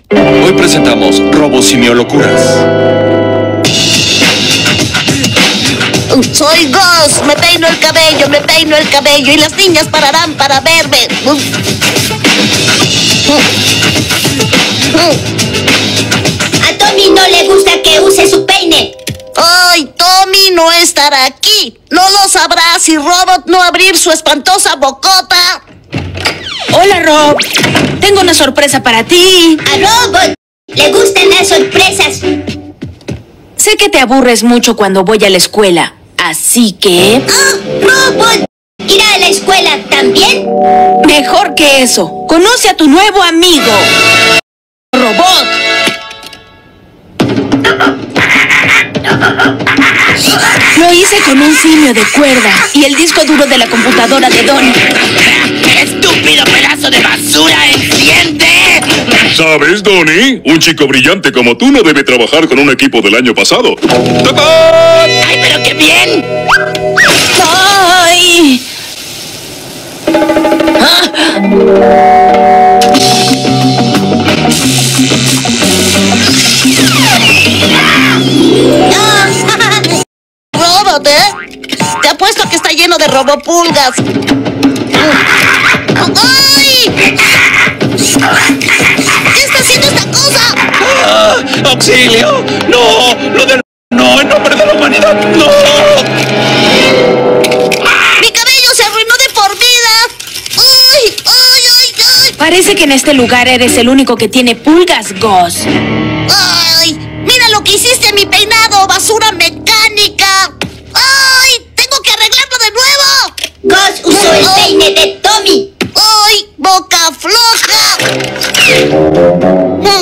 Hoy presentamos Robosimiolocuras. Soy Gus, me peino el cabello y las niñas pararán para verme. A Tommy no le gusta que use su peine. ¡Ay, Tommy no estará aquí! No lo sabrá si Robot no abrir su espantosa bocota. Hola, Rob. Tengo una sorpresa para ti. A Robot le gustan las sorpresas. Sé que te aburres mucho cuando voy a la escuela, así que... Robot irá a la escuela también. Mejor que eso. Conoce a tu nuevo amigo, Robot. Lo hice con un simio de cuerda y el disco duro de la computadora de Don. ¡Estúpido pedazo de basura! ¡Enciende! ¿Sabes, Donnie? Un chico brillante como tú no debe trabajar con un equipo del año pasado. ¡Tacán! ¡Ay, pero qué bien! ¡Ay! Robot, te apuesto que está lleno de robopulgas. ¡Ay! ¿Qué está haciendo esta cosa? ¡Ah! ¡Auxilio! ¡No! ¡No! ¡En nombre de la humanidad! ¡No! ¡Mi cabello se arruinó de por vida! ¡Ay! ¡Ay, ay, ay! Parece que en este lugar eres el único que tiene pulgas, Gus. ¡Ay! ¡Mira lo que hiciste a mi peinado, basura mecánica! ¡Ay! ¡Tengo que arreglarlo de nuevo! Gus usó el peine de Tommy. ¡Ay! ¡Boca floja!